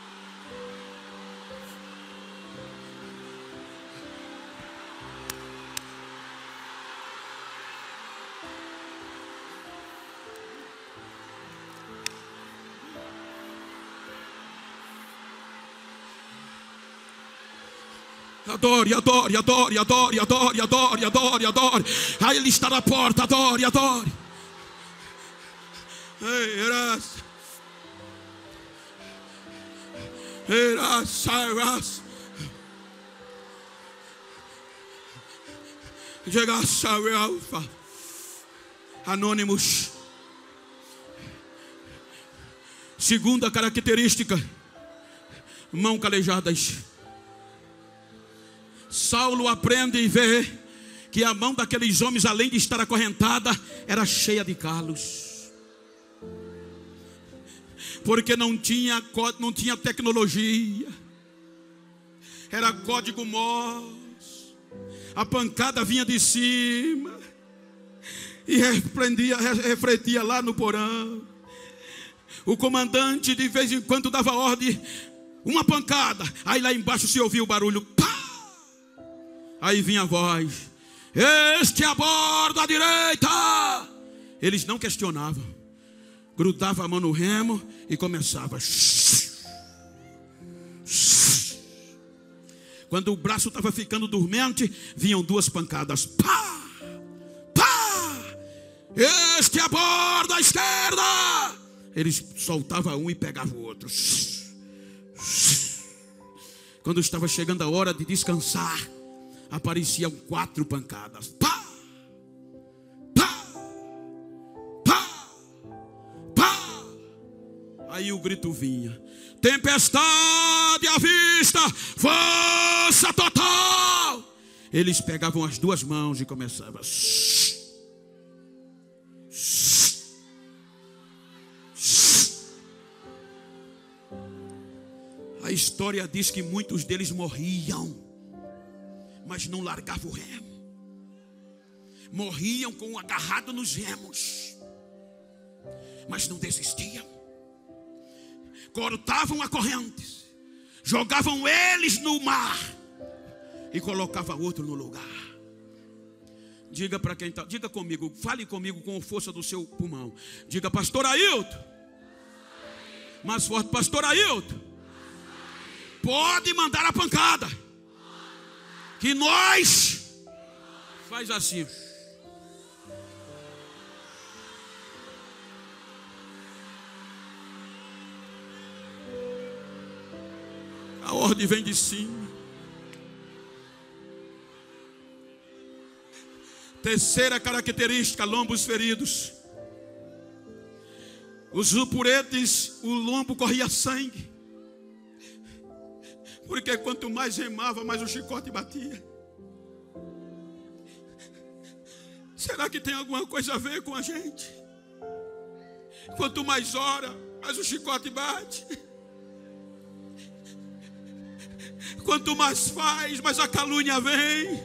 Adore, adore, adore, adore, adore, adore, adore, adore. Aí ele está na porta, adore, adore. Anônimos. Segunda característica: mãos calejadas. Saulo aprende e vê que a mão daqueles homens, além de estar acorrentada, era cheia de calos. Porque não tinha tecnologia, era código Morse. A pancada vinha de cima e refletia lá no porão. O comandante de vez em quando dava ordem, uma pancada, aí lá embaixo se ouvia o barulho, pá! Aí vinha a voz: este a bordo à direita. Eles não questionavam, grudava a mão no remo e começava. Quando o braço estava ficando dormente, vinham 2 pancadas, pá, pá. Este a bordo à esquerda. Eles soltavam um e pegavam o outro. Quando estava chegando a hora de descansar, apareciam 4 pancadas. Pá, pá, pá, pá. Aí o grito vinha: tempestade à vista, força total. Eles pegavam as 2 mãos e começavam. A história diz que muitos deles morriam, mas não largavam o remo. Morriam com o agarrado nos remos, mas não desistiam. Cortavam a corrente, jogavam eles no mar e colocavam outro no lugar. Diga para quem está, diga comigo, fale comigo com a força do seu pulmão. Diga: pastor Ailton. Mais forte: pastor Ailton. Pode mandar a pancada, que nós faz assim. A ordem vem de cima. Terceira característica: lombos feridos. Os jupuretes, o lombo corria sangue, porque quanto mais remava, mais o chicote batia. Será que tem alguma coisa a ver com a gente? Quanto mais ora, mais o chicote bate. Quanto mais faz, mais a calúnia vem.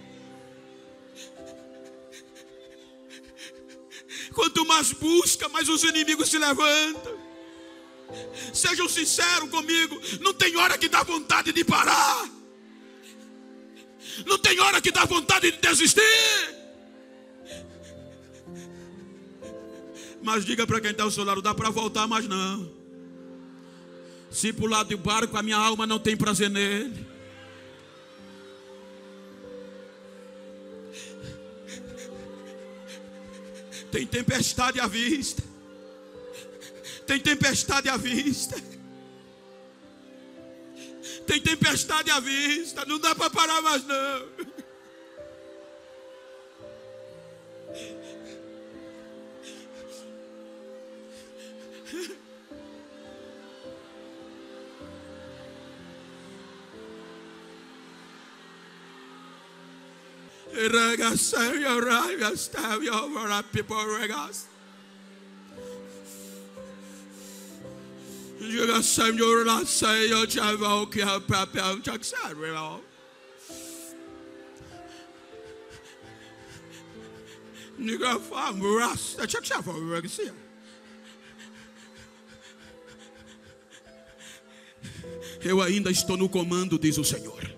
Quanto mais busca, mais os inimigos se levantam. Sejam sinceros comigo, não tem hora que dá vontade de parar. Não tem hora que dá vontade de desistir. Mas diga para quem está ao seu lado: dá para voltar, mas não. Se pular do barco, a minha alma não tem prazer nele. Tem tempestade à vista. Tem tempestade à vista. Tem tempestade à vista. Não dá para parar mais não. Eu ainda estou no comando, diz o Senhor.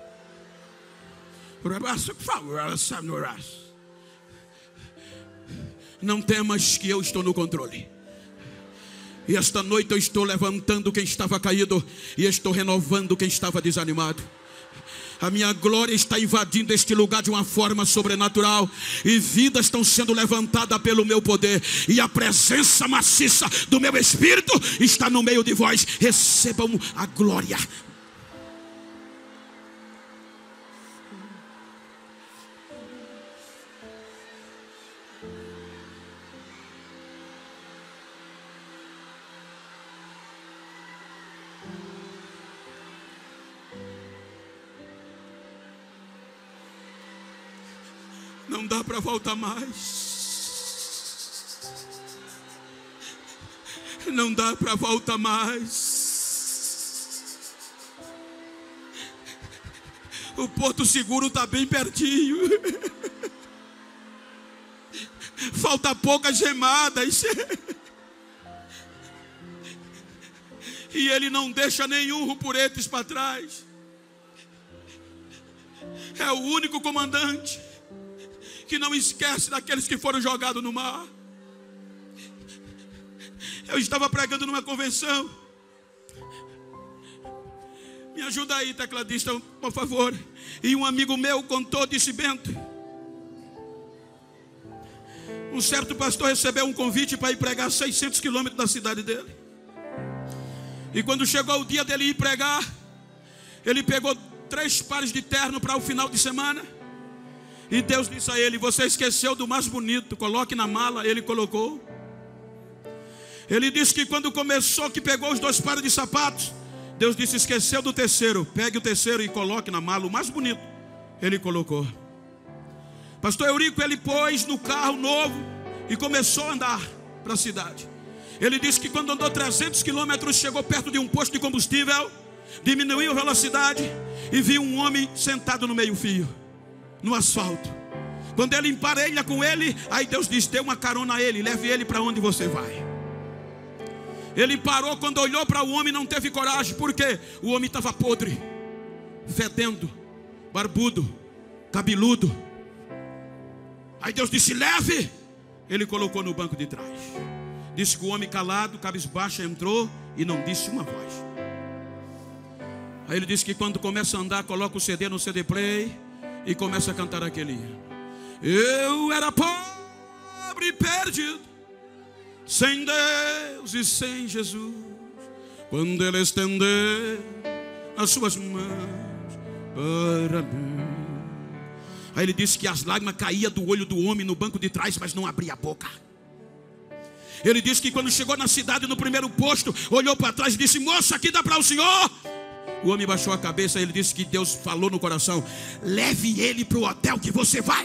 Não temas, que eu estou no controle. E esta noite eu estou levantando quem estava caído, e estou renovando quem estava desanimado. A minha glória está invadindo este lugar de uma forma sobrenatural, e vidas estão sendo levantadas pelo meu poder, e a presença maciça do meu Espírito está no meio de vós. Recebam a glória. Não dá para voltar mais. Não dá para voltar mais. O porto seguro está bem pertinho. Falta poucas remadas. E ele não deixa nenhum rupuretes para trás. É o único comandante que não esquece daqueles que foram jogados no mar. Eu estava pregando numa convenção. Me ajuda aí, tecladista, por favor. E um amigo meu contou, disse: Bento, um certo pastor recebeu um convite para ir pregar a 600 quilômetros da cidade dele. E quando chegou o dia dele ir pregar, ele pegou 3 pares de terno para o final de semana. E Deus disse a ele: você esqueceu do mais bonito, coloque na mala. Ele colocou. Ele disse que quando começou, que pegou os 2 pares de sapatos, Deus disse: esqueceu do terceiro, pegue o terceiro e coloque na mala, o mais bonito. Ele colocou. Pastor Eurico, ele pôs no carro novo e começou a andar para a cidade. Ele disse que quando andou 300 quilômetros, chegou perto de um posto de combustível. diminuiu a velocidade e viu um homem sentado no meio-fio, no asfalto. Quando ele emparelha com ele, aí Deus diz: dê uma carona a ele, leve ele para onde você vai. Ele parou, quando olhou para o homem não teve coragem. Por quê? O homem estava podre, fedendo, barbudo, cabeludo. Aí Deus disse: leve. Ele colocou no banco de trás. Disse que o homem calado, cabisbaixo, entrou e não disse uma voz. Aí ele disse que quando começa a andar, coloca o CD no CD play e começa a cantar aquele hino. Eu era pobre e perdido, sem Deus e sem Jesus, quando Ele estender as suas mãos para mim. Aí ele disse que as lágrimas caíam do olho do homem no banco de trás, mas não abria a boca. Ele disse que quando chegou na cidade, no primeiro posto, olhou para trás e disse: moça, aqui dá para o senhor? O homem baixou a cabeça e ele disse que Deus falou no coração: leve ele para o hotel que você vai.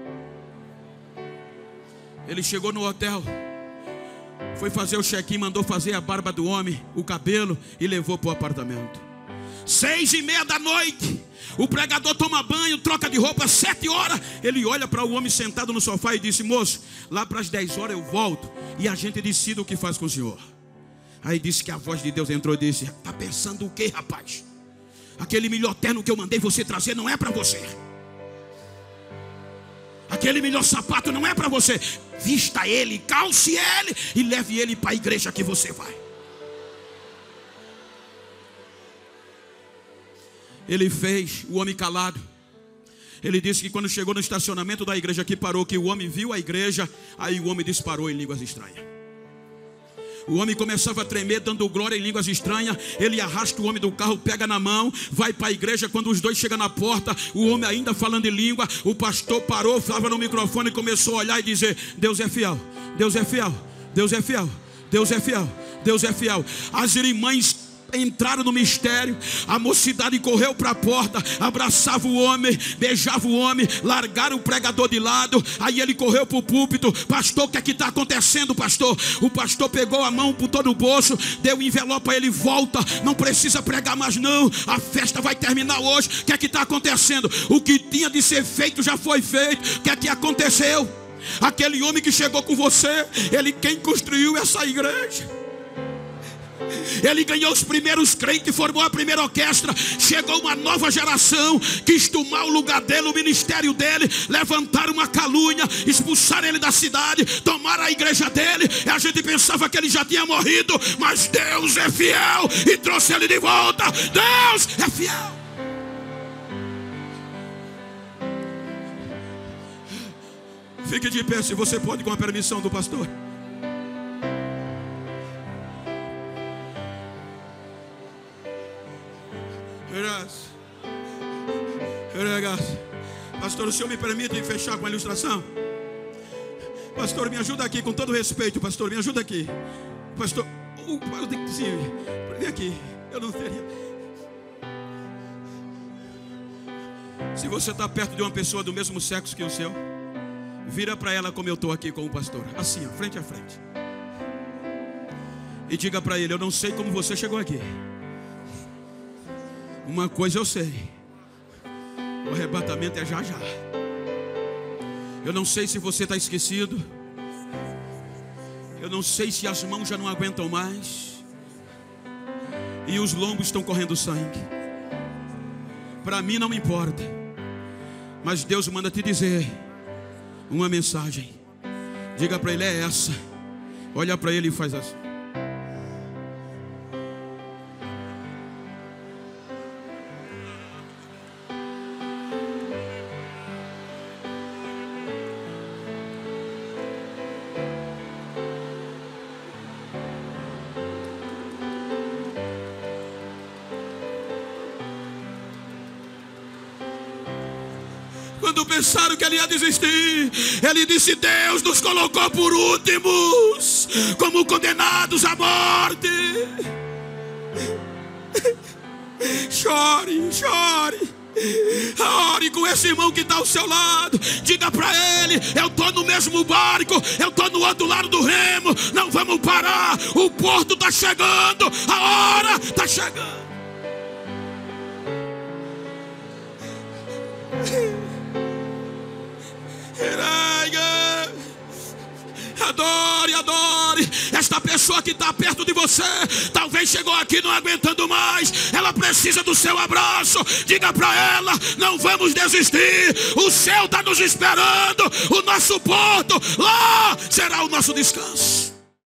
Ele chegou no hotel, foi fazer o check-in, mandou fazer a barba do homem, o cabelo, e levou para o apartamento. 6:30 da noite, o pregador toma banho, troca de roupa. 7 horas, ele olha para o homem sentado no sofá e disse: moço, lá para as 10 horas eu volto e a gente decide o que faz com o senhor. Aí disse que a voz de Deus entrou e disse: está pensando o que, rapaz? Aquele melhor terno que eu mandei você trazer não é para você. Aquele melhor sapato não é para você. Vista ele, calce ele e leve ele para a igreja que você vai. Ele fez, o homem calado. Ele disse que quando chegou no estacionamento da igreja que parou, que o homem viu a igreja, aí o homem disparou em línguas estranhas. O homem começava a tremer, dando glória em línguas estranhas. Ele arrasta o homem do carro, pega na mão, vai para a igreja. Quando os dois chegam na porta, o homem ainda falando em língua, o pastor parou, falava no microfone e começou a olhar e dizer: Deus é fiel, Deus é fiel, Deus é fiel, Deus é fiel, Deus é fiel. As irmãs entraram no mistério, a mocidade correu para a porta, abraçava o homem, beijava o homem, largaram o pregador de lado. Aí ele correu para o púlpito: pastor, o que é que está acontecendo, pastor? O pastor pegou a mão, botou no bolso, deu um envelope a ele: volta, não precisa pregar mais não, a festa vai terminar hoje. O que é que está acontecendo? O que tinha de ser feito já foi feito. O que é que aconteceu? Aquele homem que chegou com você, ele quem construiu essa igreja. Ele ganhou os primeiros crentes, formou a primeira orquestra. Chegou uma nova geração, quis tomar o lugar dele, o ministério dele, levantar uma calúnia, expulsar ele da cidade, tomar a igreja dele. E a gente pensava que ele já tinha morrido, mas Deus é fiel e trouxe ele de volta. Deus é fiel. Fique de pé se você pode, com a permissão do pastor. Pastor, o senhor me permite fechar com a ilustração? Pastor, me ajuda aqui, com todo respeito. Pastor, me ajuda aqui. Pastor, sim, vem aqui. Eu não teria. Se você está perto de uma pessoa do mesmo sexo que o seu, vira para ela como eu estou aqui com o pastor, assim, ó, frente a frente, e diga para ele: eu não sei como você chegou aqui. Uma coisa eu sei: o arrebatamento é já já. Eu não sei se você está esquecido. Eu não sei se as mãos já não aguentam mais e os lombos estão correndo sangue. Para mim não importa, mas Deus manda te dizer uma mensagem. Diga para ele: é essa. Olha para ele e faz assim. Quando pensaram que ele ia desistir, ele disse: Deus nos colocou por últimos, como condenados à morte. Chore, chore. Ore com esse irmão que está ao seu lado. Diga para ele: eu estou no mesmo barco, eu estou no outro lado do remo. Não vamos parar, o porto está chegando, a hora está chegando. Adore, adore. Esta pessoa que está perto de você talvez chegou aqui não aguentando mais. Ela precisa do seu abraço. Diga para ela: não vamos desistir. O céu está nos esperando. O nosso porto lá será o nosso descanso.